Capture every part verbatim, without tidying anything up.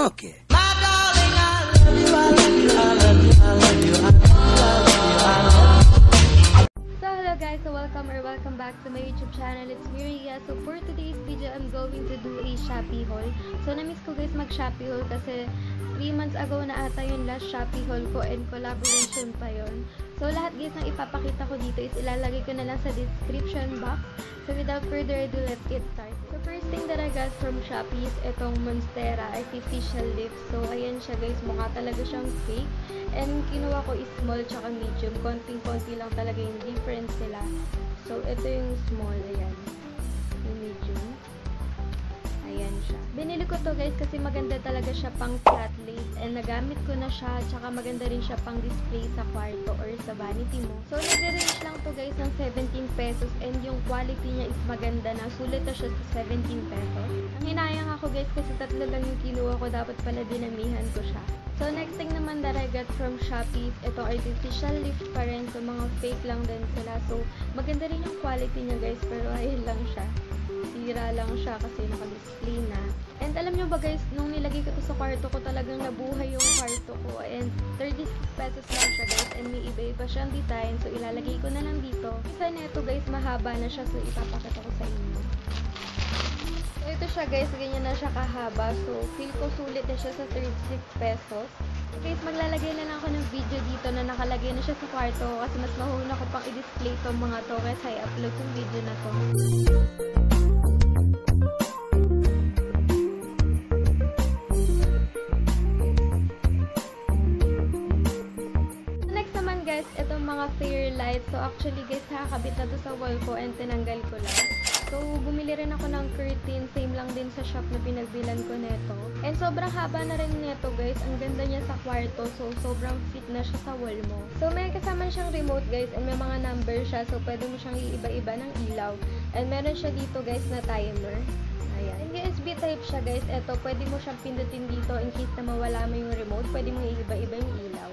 Okay. So hello guys, so welcome or welcome back to my YouTube channel. It's Miria. So for today's video, I'm going to do a Shopee haul. So na-miss ko guys mag Shopee haul kasi three months ago na ata yung last Shopee haul ko and collaboration pa yon. So lahat guys ng ipapakita ko dito is ilalagay ko na lang sa description box. So without further ado, let's get started. So first thing that I got from Shopee is itong Monstera Artificial Lips. So ayan siya guys, mukha talaga siyang fake. And kinuha ko is small tsaka medium. Konting-konti lang talaga yung difference nila. So ito yung small, ayan. Yung medium. Ayan siya. Binili ko to guys kasi maganda talaga siya pang flat lace and nagamit ko na siya, tsaka maganda rin siya pang display sa kwarto or sa vanity mo. So nagre-range lang to guys ng seventeen pesos and yung quality niya is maganda na. Sulit na siya sa seventeen pesos. Ang hinayang ako guys kasi tatlo lang yung kinuha ko, dapat pala dinamihan ko siya. So next thing naman that I got from Shopee, ito artificial lips pa rin. So mga fake lang din sila. So maganda rin yung quality niya guys, pero ayun lang siya. Sira lang siya kasi naka-display na. And alam nyo ba guys, nung nilagay ko to sa kwarto ko, talagang nabuhay yung kwarto ko. And thirty-six pesos lang siya guys. And may iba-iba siyang design. So ilalagay ko na lang dito. Isa nito guys, mahaba na siya. So ipapakita ko sa inyo. So ito siya guys, ganyan na siya kahaba. So feel ko sulit na siya sa thirty-six pesos. So guys, maglalagay na lang ako ng video dito na nakalagay na siya sa kwarto ko kasi mas mahuna ko pang i-display itong mga to kasi i-upload yung video na to. Itong mga fair light. So actually guys, nakakabit na to sa wall ko and tinanggal ko lang. So bumili rin ako ng curtain, same lang din sa shop na pinagbilan ko neto. And sobrang haba na rin neto guys. Ang ganda niya sa kwarto. So sobrang fit na siya sa wall mo. So may kasama siyang remote guys and may mga number siya. So pwede mo siyang iiba-iba ng ilaw. And meron siya dito guys na timer. Ayan. And U S B type siya guys. Ito, pwede mo siyang pindutin dito in case na mawala mo yung remote. Pwede mo iiba-iba yung ilaw.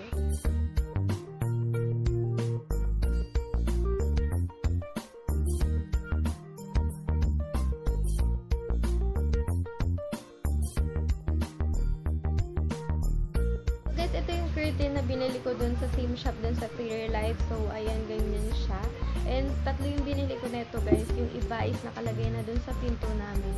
Ito yung curtain na binili ko dun sa same shop dun sa Fair Life. So, ayan, ganyan siya. And tatlo yung binili ko neto guys. Yung iba is nakalagay na dun sa pinto namin.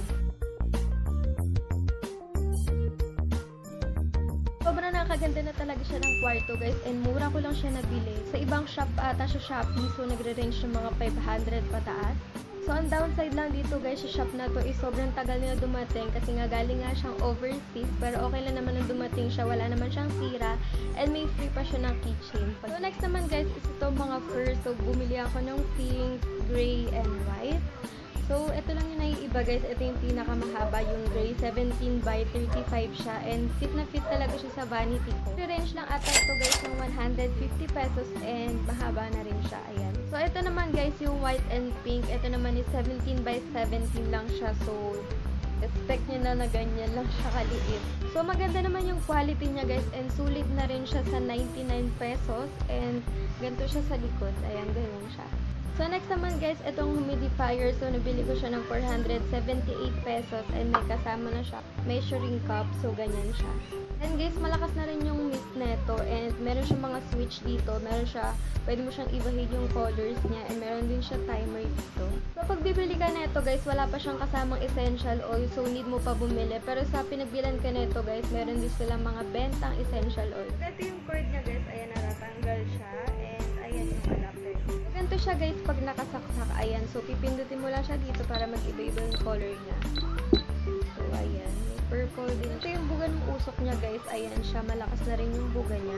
Sobrang nakaganda na talaga siya ng kwarto guys. And mura ko lang siya nabili. Sa ibang shop ata sa Shopee. So, nagre-range ng mga five hundred pataas. So, ang downside lang dito guys sa shop na to is sobrang tagal nila dumating kasi nga galing nga siyang overseas, pero okay lang naman nang dumating siya, wala naman siyang sira and may free pa siya ng keychain. So, next naman guys is ito mga fur. So, bumili ako ng pink, gray, and white. So, ito lang yung naiiba guys. Ito yung pinakamahaba, yung gray. seventeen by thirty-five siya. And fit na fit talaga siya sa vanity ko. Range lang ata ito guys ng one hundred fifty pesos and mahaba na rin siya. Ayan. So, ito naman guys yung white and pink. Ito naman is seventeen by seventeen lang siya. So, expect nyo na na ganyan lang siya kaliit. So, maganda naman yung quality niya guys. And sulit na rin siya sa ninety-nine pesos. And ganito siya sa likod. Ayan, ganyan siya. So, next naman guys, itong humidifier. So, nabili ko siya ng four hundred seventy-eight pesos and may kasama na siya measuring cup. So, ganyan siya. And guys, malakas na rin yung mist neto and meron siyang mga switch dito. Meron siya, pwede mo siyang ibahin yung colors niya and meron din siya timer dito. So, pag bibili ka neto guys, wala pa siyang kasamang essential oil. So, need mo pa bumili. Pero sa pinagbilan ka neto guys, meron din silang mga bentang essential oil. Ito yung cord niya guys. Ayan, natatanggal siya. And ayan yung adapter. Ganito siya guys pag nakasaksak. Ayan. So, pipindutin mo lang siya dito para mag-iba-iba yung color niya. So, ayan. May purple din. Ito yung buga ng usok niya guys. Ayan siya. Malakas na rin yung buga niya.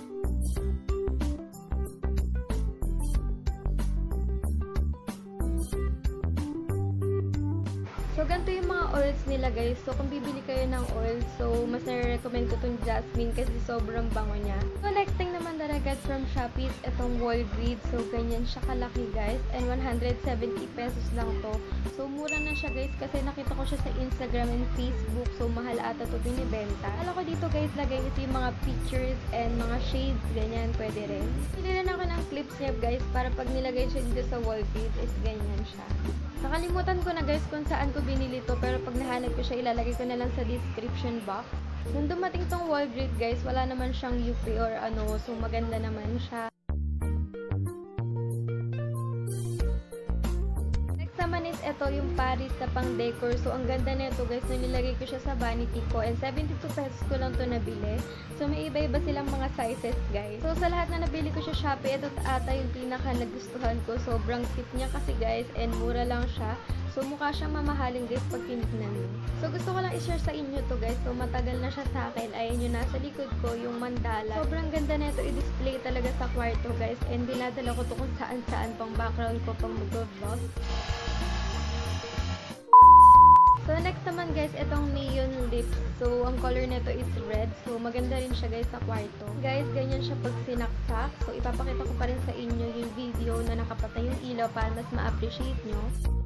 So, ganito yung mga oils nila guys. So, kung bibili kayo ng oil, so, mas nare-recommend ko itong Jasmine kasi sobrang bango niya. So, next thing naman that I got from Shopee is itong wall grid. So, ganyan siya kalaki guys. And one hundred seventy pesos lang to. So, mura na siya guys kasi nakita ko siya sa Instagram and Facebook. So, mahal ata to binibenta. Alam ko dito guys, lagay ito yung mga pictures and mga shades. Ganyan, pwede rin. Pili rin ako ng clips niya guys para pag nilagay siya dito sa wall grid is ganyan siya. Nakalimutan ko na guys kung saan ko binili to, pero pag nahanap ko siya, ilalagay ko na lang sa description box. Nung dumating tong wall grid guys, wala naman siyang U P or ano, so maganda naman siya. Next naman is ito yung Paris na pang decor. So ang ganda nito guys, nung nilagay ko siya sa vanity ko and seventy-two pesos ko lang to nabili. So may iba-iba silang mga sizes guys. So sa lahat na nabili ko sa Shopee, ito ata yung pinaka nagustuhan ko. Sobrang cute niya kasi guys and mura lang siya. So, mukha siyang mamahalin guys pag tinignan mo. So, gusto ko lang i-share sa inyo to guys. So, matagal na siya sa akin. Ayan yung nasa likod ko, yung mandala. Sobrang ganda nito i-display talaga sa kwarto guys. And dinadala ko to kung saan-saan pang background ko pang mag-vlog. So, next naman guys, itong neon lips. So, ang color nito is red. So, maganda rin siya guys sa kwarto. Guys, ganyan siya pag sinaksak. So, ipapakita ko pa rin sa inyo yung video na nakapatay yung ilaw para mas ma-appreciate nyo.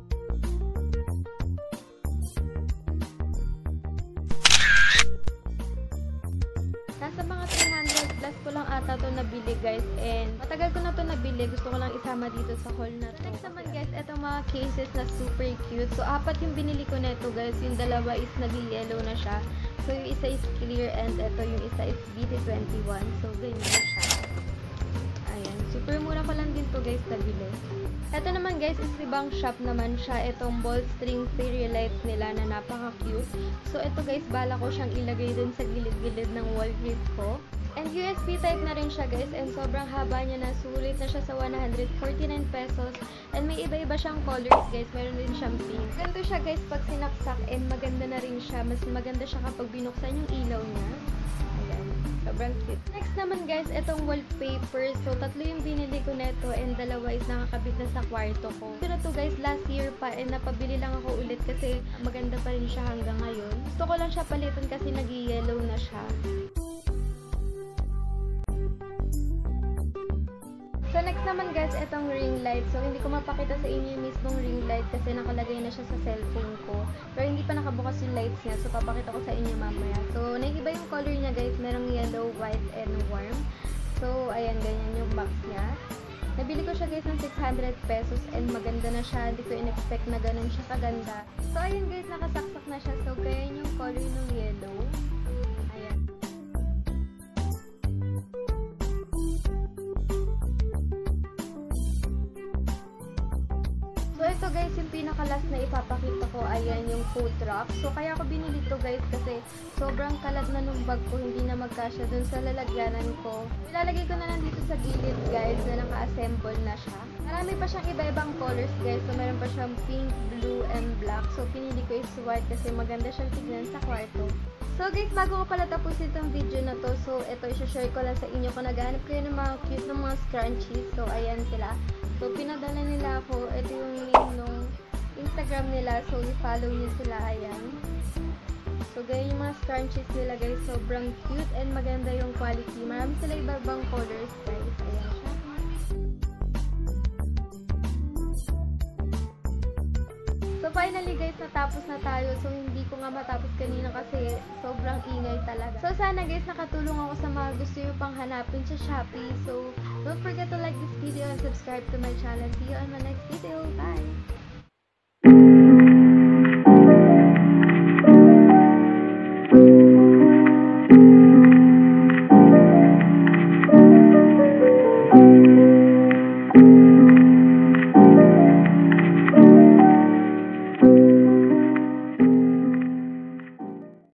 Nasa mga three hundred plus ko lang ata to nabili guys and matagal ko na to nabili. Gusto ko lang isama dito sa haul na to. Next naman guys, itong mga cases na super cute. So apat yung binili ko nito guys. Yung dalawa is nag-yellow na siya. So yung isa is clear and ito yung isa is B T twenty-one. So ganyan siya. Ayan. Super mura ko lang din to guys nabili. Ito naman guys is ibang shop naman siya. Itong ball string fairy lights nila na napaka-cute. So ito guys, bala ko siyang ilagay dun sa gilid-gilid ng wall grid ko. And U S B type na rin siya guys. And sobrang haba niya na. Sulit na siya sa one hundred forty-nine pesos. And may iba-iba siyang colors guys. Meron din siyang pink. Ganito siya guys pag sinaksak. And maganda na rin siya. Mas maganda siya kapag binuksan yung ilaw niya. Ayan. Sobrang cute. Next naman guys, itong wallpaper. So, tatlo yung binili ko neto and dalawa is nakakabit na sa kwarto ko. Ito na to guys, last year pa and napabili lang ako ulit kasi maganda pa rin siya hanggang ngayon. Gusto ko lang siya palitan kasi nag-yellow na siya. So, next naman guys, itong ring light. So, hindi ko mapakita sa inyo yung mismong ring light kasi nakalagay na siya sa cellphone ko. Pero hindi pa nakabukas yung lights niya. So, papakita ko sa inyo mamaya. So, naiiba yung color niya guys. Merong yellow, white, and warm. So, ayan, ganyan yung box niya. Nabili ko siya guys ng six hundred pesos and maganda na siya. Hindi ko in-expect na ganun siya kaganda. So, ayan guys, nakasaksak na siya. So, ganyan yung color ng yellow. Ayan. So, ito guys, yung pinaka-last na ipapakita ko, ayan yung food truck. So, kaya ako binili to guys kasi sobrang kalat na nung bag ko, hindi na magkasya dun sa lalagyanan ko. Ilalagay ko na lang dito sa gilid guys na naka-assemble na siya. Marami pa siyang iba-ibang colors guys. So, meron pa siyang pink, blue, and black. So, pinili ko is white kasi maganda siyang tignan sa kwarto. So guys, bago ko pala tapusin itong video na to, so ito, isa-share ko lang sa inyo kung naghahanap kayo ng mga cute ng mga scrunchies. So, ayan sila. So, pinadala nila ako. Ito yung name ng Instagram nila. So, i-follow nyo sila. Ayan. So, ganyan yung mga scrunchies nila guys. Sobrang cute and maganda yung quality. Marami sila iba-ibang colors guys. Ayan siya. So, finally guys, natapos na tayo. So, hindi ko nga matapos kanina kasi sobrang ingay talaga. So, sana guys, nakatulong ako sa mga gusto nyo pang hanapin sa Shopee. So, don't forget to like this video and subscribe to my channel. See you on my next video. Bye!